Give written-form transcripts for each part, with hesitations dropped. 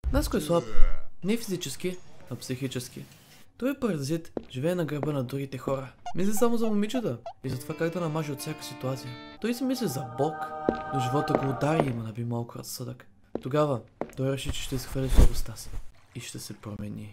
Нас кой е слаб? Не физически, а психически. Той е паразит, живее на гърба на другите хора. Мисли само за момичета и за това как да намаже от всяка ситуация. Той си мисли за Бог, но живота го удари и му наби малко разсъдък. Тогава той реши, че ще изхвърли слабостта си и ще се промени.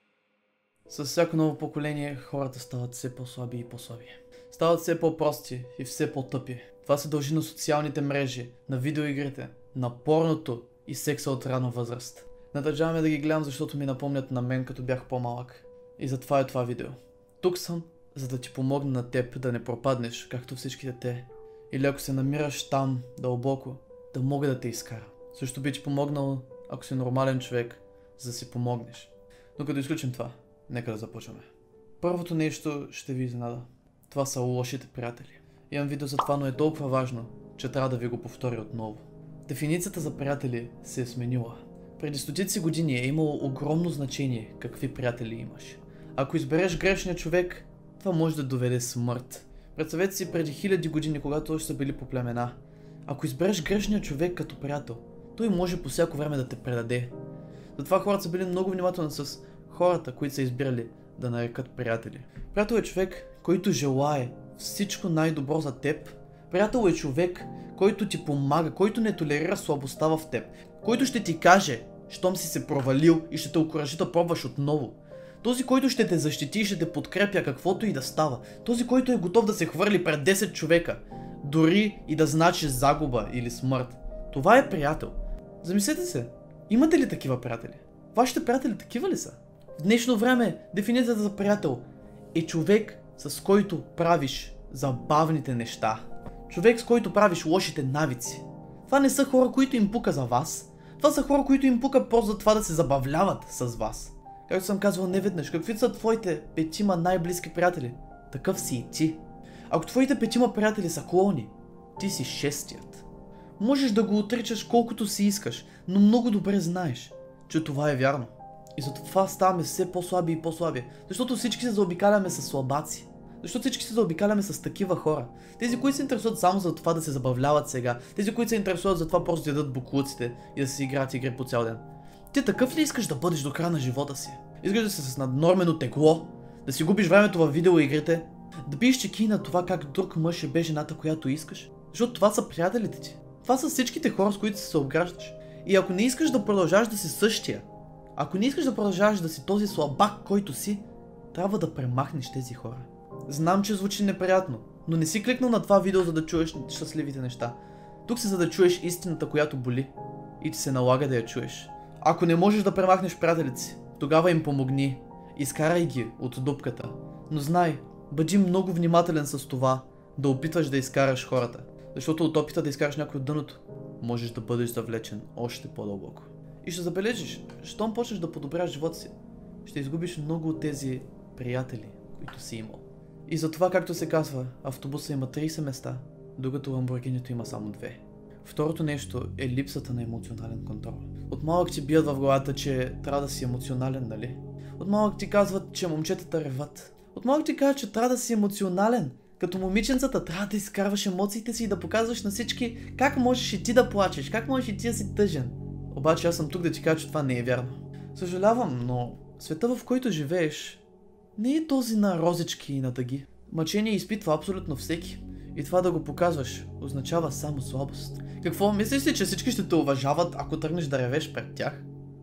С всяко ново поколение хората стават все по-слаби и по-слаби. Стават все по-прости и все по-тъпи. Това се дължи на социалните мрежи, на видеоигрите, на порното и секса от рана възраст. Надържаваме да ги гледам, защото ми напомнят на мен, като бях по-малък. И затова е това видео. Тук съм, за да ти помогна на теб да не пропаднеш, както всичките те. Или ако се намираш там, дълбоко, да мога да те изкара. Също би ти помогнал, ако си нормален човек, за да си помогнеш. Но като изключим това, нека да започваме. Първото нещо ще ви изненада. Това са лошите приятели. Имам видео за това, но е толкова важно, че трябва да ви го повторя отново. Дефиницията за приятели се е сменила. Преди стотици години е имало огромно значение какви приятели имаш. Ако избереш грешния човек, това може да доведе смърт. Представете си преди хиляди години, когато още са били по племена. Ако избереш грешния човек като приятел, той може по всяко време да те предаде. Затова хората са били много внимателни с хората, които са избирали да нарекат приятели. Приятел е човек, който желае всичко най-добро за теб. Приятел е човек, който ти помага, който не толерира слабостта в теб, който ще ти каже, щом си се провалил и ще те окуражи да пробваш отново. Този, който ще те защити и ще те подкрепя каквото и да става. Този, който е готов да се хвърли пред 10 човека, дори и да значи загуба или смърт. Това е приятел. Замислете се, имате ли такива приятели? Вашите приятели такива ли са? В днешно време дефиницията за приятел е човек, с който правиш забавните неща. Човек, с който правиш лошите навици. Това не са хора, които им пука за вас. Това са хора, които им пука просто за това да се забавляват с вас. Както съм казвал неведнъж, какви са твоите 5 най-близки приятели? Такъв си и ти. Ако твоите 5 приятели са клоуни, ти си 6-тият. Можеш да го отричаш колкото си искаш, но много добре знаеш, че това е вярно. И затова ставаме все по-слаби и по-слаби. Защото всички се заобикаляме с слабаци. Защото всички се заобикаляме с такива хора. Тези, които се интересуват само за това да се забавляват сега. Тези, които се интересуват за това просто да ядат буклуците и да си играят игри по цял ден. Ти такъв ли искаш да бъдеш до края на живота си? Искаш да си с наднормено тегло? Да си губиш времето във видеоигрите? Да пиеш чеки на това как друг мъж е бе жената, която искаш? Защото това са приятелите ти. Това са всичките хора, с които се обграждаш. И ако не искаш да продължаваш да си същия, ако не искаш да продължаваш да си този слабак, който си, трябва да премахнеш тези хора. Знам, че звучи неприятно, но не си кликнал на това видео, за да чуеш щастливите неща. Тук си, за да чуеш истината, която боли, и ти се налага да я чуеш. Ако не можеш да премахнеш приятелите си, тогава им помогни. Изкарай ги от дупката. Но знай, бъди много внимателен с това, да опитваш да изкараш хората. Защото от опита да изкараш някой от дъното, можеш да бъдеш завлечен още по-дълбоко. И ще забележиш, щом почнеш да подобряваш живота си, ще изгубиш много от тези приятели, които си имал. И затова, както се казва, автобуса има 30 места, докато Ламборгинито има само 2. Второто нещо е липсата на емоционален контрол. От малък ти бият в главата, че трябва да си емоционален, нали? От малък ти казват, че момчетата реват. От малък ти казват, че трябва да си емоционален. Като момиченцата трябва да изкарваш емоциите си и да показваш на всички как можеш и ти да плачеш, как можеш и ти да си тъжен. Обаче аз съм тук да ти кажа, че това не е вярно. Съжалявам, но света, в който живееш, не е този на розички и на дъги. Мъчение изпитва абсолютно всеки. И това да го показваш означава само слабост. Какво, мислиш ли, че всички ще те уважават, ако тръгнеш да ревеш пред тях?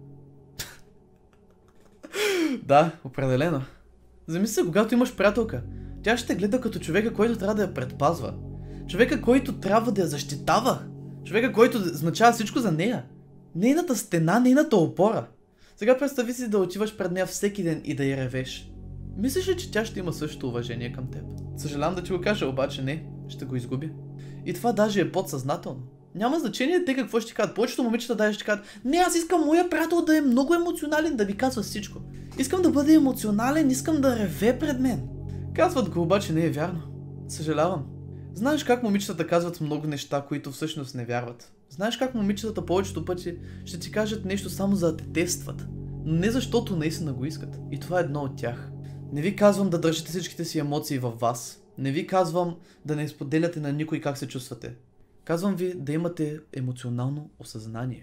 Да, определено. Замисли се, когато имаш приятелка. Тя ще те гледа като човека, който трябва да я предпазва. Човека, който трябва да я защитава. Човека, който означава всичко за нея. Нейната стена, нейната опора. Сега представи си да отиваш пред нея всеки ден и да я ревеш. Мислиш ли, че тя ще има същото уважение към теб? Съжалявам да ти го кажа, обаче не, ще го изгуби. И това даже е подсъзнателно. Няма значение те какво ще ти кажат. Повечето момичета даже ще кажат: не, аз искам моя приятел да е много емоционален, да ми казва всичко. Искам да бъде емоционален, искам да реве пред мен. Казват го, обаче не е вярно. Съжалявам. Знаеш как момичетата казват много неща, които всъщност не вярват. Знаеш как момичетата повечето пъти ще ти кажат нещо само за да те тестват, но не защото наистина го искат. И това е едно от тях. Не ви казвам да държите всичките си емоции във вас. Не ви казвам да не споделяте на никой как се чувствате. Казвам ви да имате емоционално осъзнание.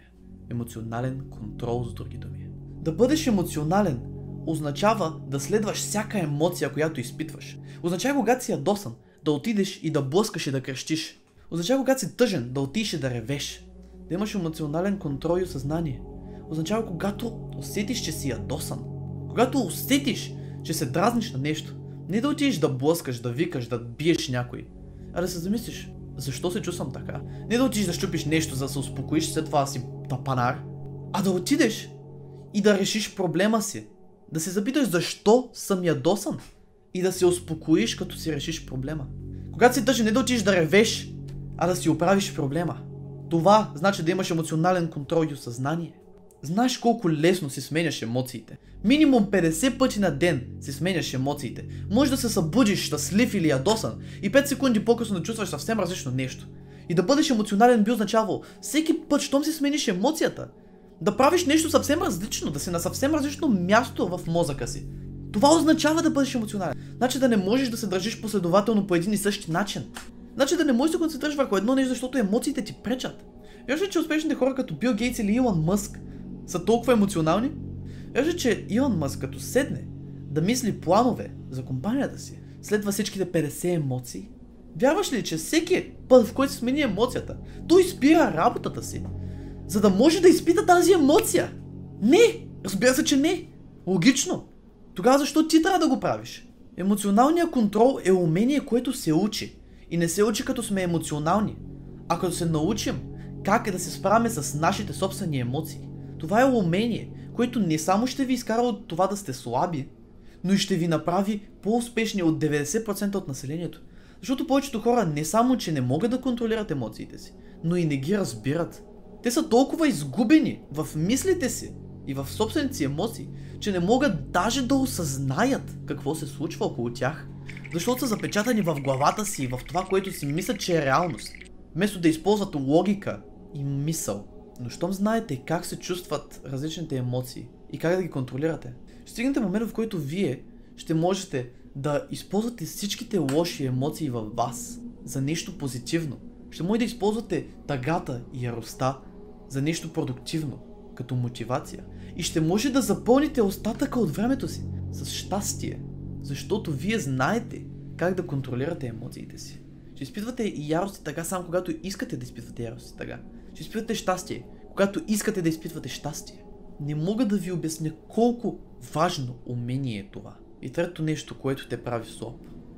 емоционален контрол, с други думи. Да бъдеш емоционален означава да следваш всяка емоция, която изпитваш. Означава, когато си ядосан, да отидеш и да блъскаш и да крещиш. Означава, когато си тъжен, да отидеш и да ревеш. Да имаш емоционален контрол и осъзнание. Означава, когато усетиш, че си ядосан. Когато усетиш, че се дразниш на нещо. Не да отидеш да блъскаш, да викаш, да биеш някой. А да се замислиш, защо се чувствам така? Не да отидеш да щупиш нещо, за да се успокоиш, след това си тапанар. А да отидеш и да решиш проблема си. Да се запиташ защо съм ядосан. И да се успокоиш, като си решиш проблема. Когато си тъжен, не да отидеш да ревеш, а да си оправиш проблема. Това значи да имаш емоционален контрол и осъзнание. Знаеш колко лесно си сменяш емоциите. Минимум 50 пъти на ден си сменяш емоциите. Може да се събудиш щастлив или ядосан и 5 секунди по-късно да чувстваш съвсем различно нещо. И да бъдеш емоционален би означавало всеки път, щом си смениш емоцията, да правиш нещо съвсем различно, да си на съвсем различно място в мозъка си. Това означава да бъдеш емоционален. Значи да не можеш да се държиш последователно по един и същи начин. Значи да не можеш да концентрираш върху едно нещо, защото емоциите ти пречат. Вярваш ли, че успешните хора като Бил Гейтс или Илон Мъск са толкова емоционални? Вярваш ли, че Илон Мъск като седне да мисли планове за компанията си, следва всичките 50 емоции? Вярваш ли, че всеки път, в който смени емоцията, той спира работата си, за да може да изпита тази емоция? Не! Разбира се, че не! Логично! Тогава защо ти трябва да го правиш? Емоционалният контрол е умение, което се учи. И не се учи като сме емоционални, а като се научим как е да се справяме с нашите собствени емоции. Това е умение, което не само ще ви изкара от това да сте слаби, но и ще ви направи по-успешни от 90% от населението. Защото повечето хора не само, че не могат да контролират емоциите си, но и не ги разбират. Те са толкова изгубени в мислите си и в собствените си емоции, че не могат даже да осъзнаят какво се случва около тях. Защото са запечатани в главата си и в това, което си мислят, че е реалност. Вместо да използват логика и мисъл. Но щом знаете как се чувстват различните емоции и как да ги контролирате, ще стигнете момент, в който вие ще можете да използвате всичките лоши емоции във вас за нещо позитивно. Ще може да използвате тъгата и яростта за нещо продуктивно, като мотивация. И ще може да запълните остатъка от времето си с щастие. Защото вие знаете как да контролирате емоциите си. Ще изпитвате и ярост и тъга само когато искате да изпитвате ярост и тъга. Ще изпитвате щастие, когато искате да изпитвате щастие. Не мога да ви обясня колко важно умение е това. И трето нещо, което те прави слаб,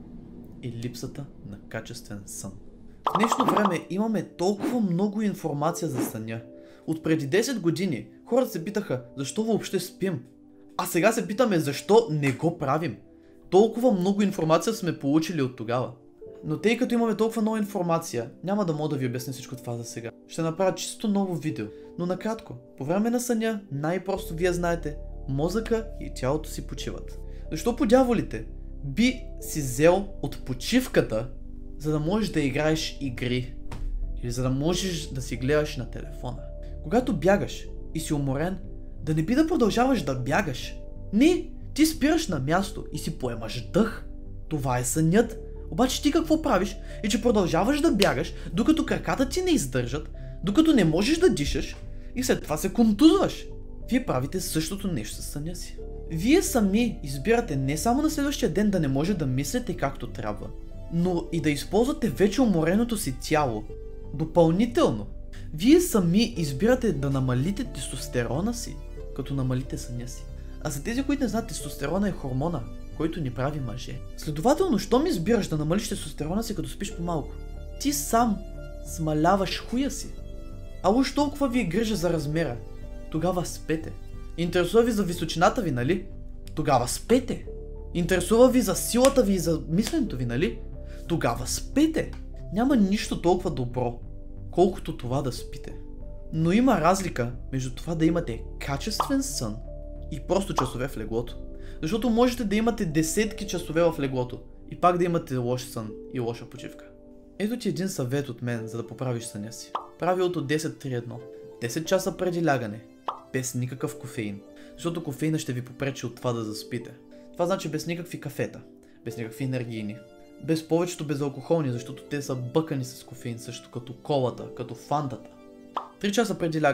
е липсата на качествен сън. В днешно време имаме толкова много информация за съня. От преди 10 години хората се питаха защо въобще спим. А сега се питаме защо не го правим. Толкова много информация сме получили от тогава. Но тъй като имаме толкова много информация, няма да мога да ви обясня всичко това за сега. Ще направя чисто ново видео. Но накратко, по време на съня, най-просто вие знаете, мозъка и тялото си почиват. Защо по дяволите би си взел от почивката, за да можеш да играеш игри? Или за да можеш да си гледаш на телефона? Когато бягаш и си уморен, да не би да продължаваш да бягаш. Не, ти спираш на място и си поемаш дъх. Това е сънят. Обаче ти какво правиш и че продължаваш да бягаш, докато краката ти не издържат, докато не можеш да дишаш и след това се контузваш. Вие правите същото нещо със съня си. Вие сами избирате не само на следващия ден да не може да мислите както трябва, но и да използвате вече умореното си тяло допълнително. Вие сами избирате да намалите тестостерона си, като намалите съня си. А за тези, които не знаят, тестостерона е хормона, който ни прави мъже. Следователно, щом избираш да намалиш тестостерона си, като спиш по-малко, ти сам смаляваш хуя си. А уж толкова ви е грижа за размера. Тогава спете. Интересува ви за височината ви, нали? Тогава спете. Интересува ви за силата ви и за мисленето ви, нали? Тогава спете. Няма нищо толкова добро, колкото това да спите. Но има разлика между това да имате качествен сън и просто часове в леглото. Защото можете да имате десетки часове в леглото и пак да имате лош сън и лоша почивка. Ето ти един съвет от мен, за да поправиш съня си. Правилото 10-3-1. 10 часа преди лягане, без никакъв кофеин. Защото кофеина ще ви попречи от това да заспите. Това значи без никакви кафета, без никакви енергийни, без повечето безалкохолни, защото те са бъкани с кофеин, също като колата, като фантата. 3 часа преди лягането,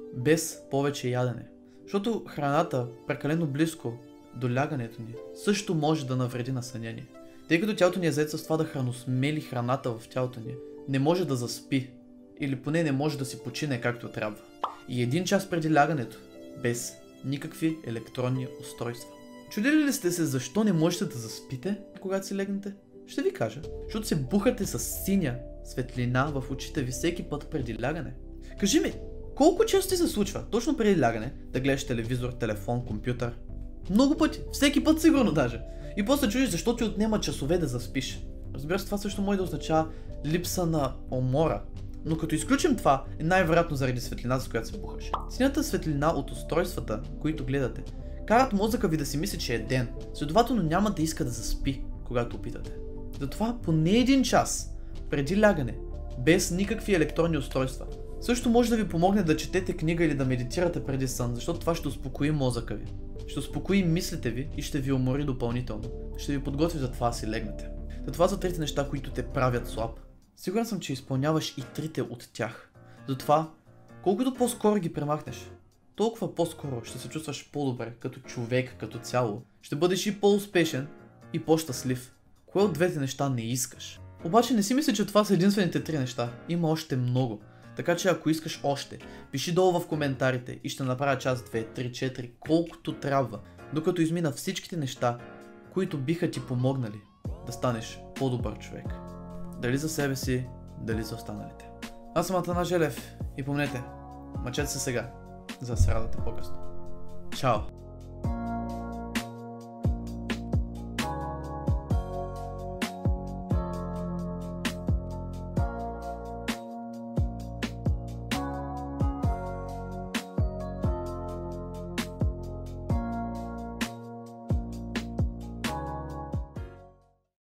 без повече ядене. Защото храната прекалено близко до лягането ни също може да навреди на съня ни. Тъй като тялото ни е заето с това да храносмели храната в тялото ни, не може да заспи или поне не може да си почине както трябва. И 1 час преди лягането, без никакви електронни устройства. Чудили ли сте се защо не можете да заспите, когато си легнете? Ще ви кажа. Защото се бухате с синя светлина в очите ви всеки път преди лягане. Кажи ми, колко често ти се случва, точно преди лягане, да гледаш телевизор, телефон, компютър? Много пъти, всеки път сигурно даже. И после чудиш защо ти отнема часове да заспиш. Разбира се, това също може да означава липса на умора. Но като изключим това, е най-вероятно заради светлината, с която се бухаш. Синята светлина от устройствата, които гледате, карат мозъка ви да си мисли, че е ден. Следователно няма да иска да заспи, когато опитате. Затова поне 1 час преди лягане, без никакви електронни устройства, също може да ви помогне да четете книга или да медитирате преди сън, защото това ще успокои мозъка ви. Ще успокои мислите ви и ще ви умори допълнително. Ще ви подготви за това да си легнете. Това са 3 неща, които те правят слаб. Сигурен съм, че изпълняваш и 3 от тях. Затова, колкото по-скоро ги премахнеш, толкова по-скоро ще се чувстваш по-добре като човек, като цяло. Ще бъдеш и по-успешен и по-щастлив. Кое от 2 неща не искаш? Обаче не си мисля, че това са единствените 3 неща. Има още много. Така че ако искаш още, пиши долу в коментарите и ще направя час, 2, 3, 4, колкото трябва, докато измина всичките неща, които биха ти помогнали да станеш по-добър човек. Дали за себе си, дали за останалите. Аз съм Атанас Желев и помнете, мъчете се сега, за да се радвате по-късно. Чао!